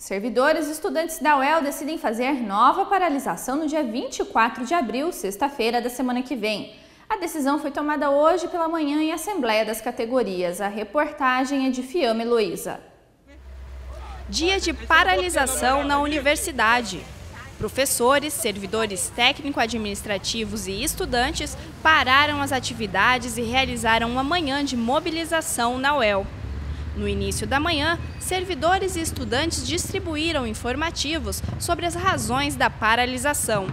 Servidores e estudantes da UEL decidem fazer nova paralisação no dia 24 de abril, sexta-feira da semana que vem. A decisão foi tomada hoje pela manhã em Assembleia das Categorias. A reportagem é de Fiamma Heloísa. Dia de paralisação na universidade. Professores, servidores técnico-administrativos e estudantes pararam as atividades e realizaram uma manhã de mobilização na UEL. No início da manhã, servidores e estudantes distribuíram informativos sobre as razões da paralisação.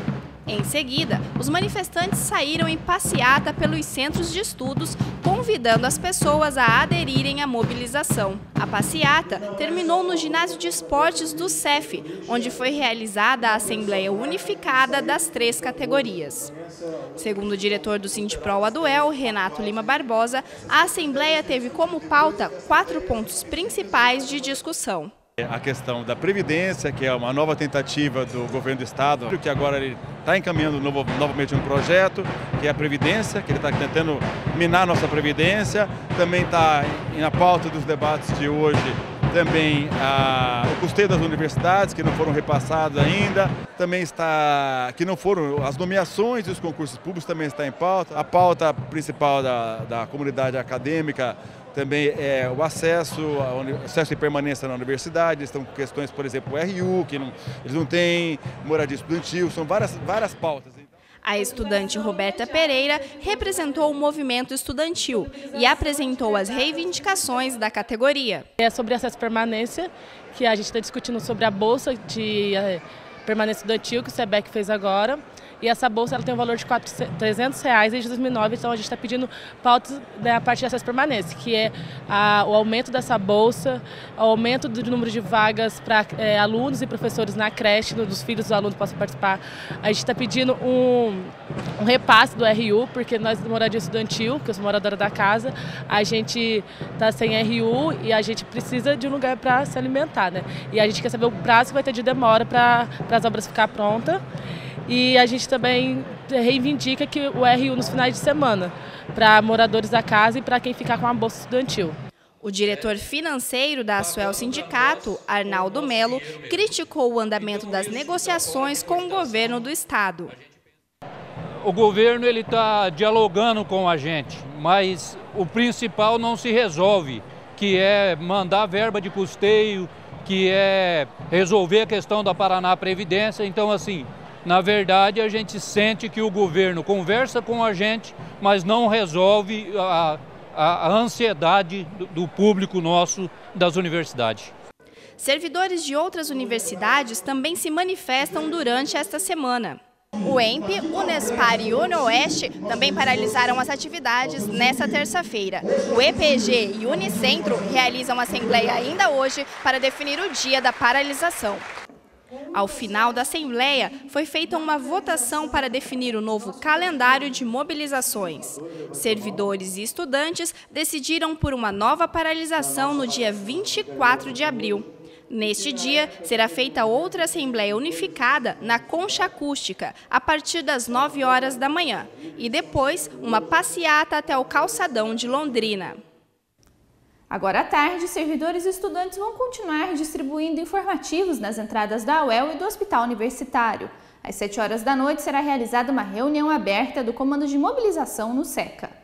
Em seguida, os manifestantes saíram em passeata pelos centros de estudos, convidando as pessoas a aderirem à mobilização. A passeata terminou no ginásio de esportes do CEF, onde foi realizada a Assembleia Unificada das 3 categorias. Segundo o diretor do Sindipro da UEL, Renato Lima Barbosa, a Assembleia teve como pauta 4 pontos principais de discussão. A questão da Previdência, que é uma nova tentativa do governo do Estado, que agora ele está encaminhando novamente um projeto, que é a Previdência, que ele está tentando minar a nossa Previdência. Também está na pauta dos debates de hoje também o custeio das universidades, que não foram repassados ainda. Também está, que não foram, as nomeações e os concursos públicos também está em pauta. A pauta principal da comunidade acadêmica também é o acesso e permanência na universidade. Estão com questões, por exemplo, o RU, que eles não têm, moradia estudantil, são várias pautas. A estudante Roberta Pereira representou o movimento estudantil e apresentou as reivindicações da categoria. É sobre acesso à permanência, que a gente está discutindo sobre a bolsa de permanência estudantil que o SEBEC fez agora. E essa bolsa ela tem um valor de R$300 desde 2009, então a gente está pedindo pautas a partir de acesso à permanência, que é o aumento dessa bolsa, o aumento do número de vagas para alunos e professores na creche, dos filhos dos alunos que possam participar. A gente está pedindo um repasse do RU, porque nós, moradia estudantil, que eu sou moradora da casa, a gente está sem RU e a gente precisa de um lugar para se alimentar, né? E a gente quer saber o prazo que vai ter de demora para as obras ficar prontas. E a gente também reivindica que o RU nos finais de semana, para moradores da casa e para quem ficar com a bolsa estudantil. O diretor financeiro da Asuel Sindicato, Arnaldo Melo, criticou o andamento das negociações com o governo do estado. O governo está dialogando com a gente, mas o principal não se resolve, que é mandar verba de custeio, que é resolver a questão da Paraná Previdência. Então, assim, na verdade, a gente sente que o governo conversa com a gente, mas não resolve a ansiedade do público nosso das universidades. Servidores de outras universidades também se manifestam durante esta semana. O EMP, Unespar e UniOeste também paralisaram as atividades nesta terça-feira. O EPG e Unicentro realizam assembleia ainda hoje para definir o dia da paralisação. Ao final da Assembleia, foi feita uma votação para definir o novo calendário de mobilizações. Servidores e estudantes decidiram por uma nova paralisação no dia 24 de abril. Neste dia, será feita outra Assembleia Unificada na Concha Acústica, a partir das 9 horas da manhã. E depois, uma passeata até o Calçadão de Londrina. Agora à tarde, servidores e estudantes vão continuar distribuindo informativos nas entradas da UEL e do Hospital Universitário. Às 7 horas da noite será realizada uma reunião aberta do Comando de Mobilização no SECA.